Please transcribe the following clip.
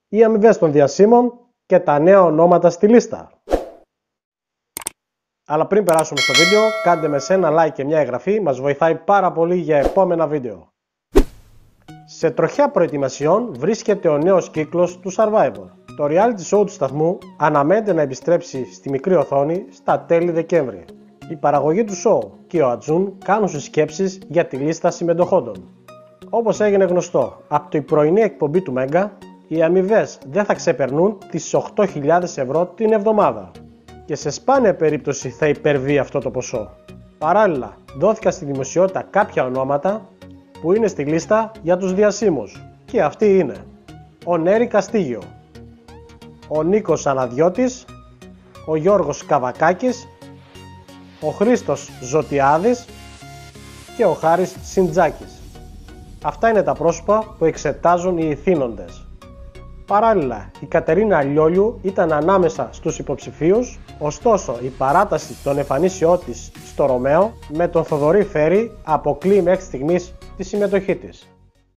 οι αμοιβές των διασύμων και τα νέα ονόματα στη λίστα. Αλλά πριν περάσουμε στο βίντεο, κάντε με ένα like και μια εγγραφή, μας βοηθάει πάρα πολύ για επόμενα βίντεο. Σε τροχιά προετοιμασιών βρίσκεται ο νέος κύκλος του Survivor. Το reality show του σταθμού αναμένεται να επιστρέψει στη μικρή οθόνη στα τέλη Δεκέμβρη. Η παραγωγή του show και ο Ατζούν κάνουν συσκέψεις για τη λίστα συμμετοχόντων. Όπως έγινε γνωστό από την πρωινή εκπομπή του Μέγκα, οι αμοιβές δεν θα ξεπερνούν τις 8.000 ευρώ την εβδομάδα και σε σπάνια περίπτωση θα υπερβεί αυτό το ποσό. Παράλληλα, δόθηκαν στη δημοσιότητα κάποια ονόματα που είναι στη λίστα για τους διασύμους και αυτοί είναι ο Νέρη Καστίγιο, ο Νίκος Αναδιώτης, ο Γιώργος Καβακάκης, ο Χρήστος Ζωτιάδης και ο Χάρης Συντζάκης. Αυτά είναι τα πρόσωπα που εξετάζουν οι ηθήνοντες. Παράλληλα, η Κατερίνα Λιόλιου ήταν ανάμεσα στους υποψηφίους, ωστόσο η παράταση των εμφανίσεών της στο Ρωμαίο με τον Θοδωρή Φέρη αποκλείει μέχρι στιγμής τη συμμετοχή της.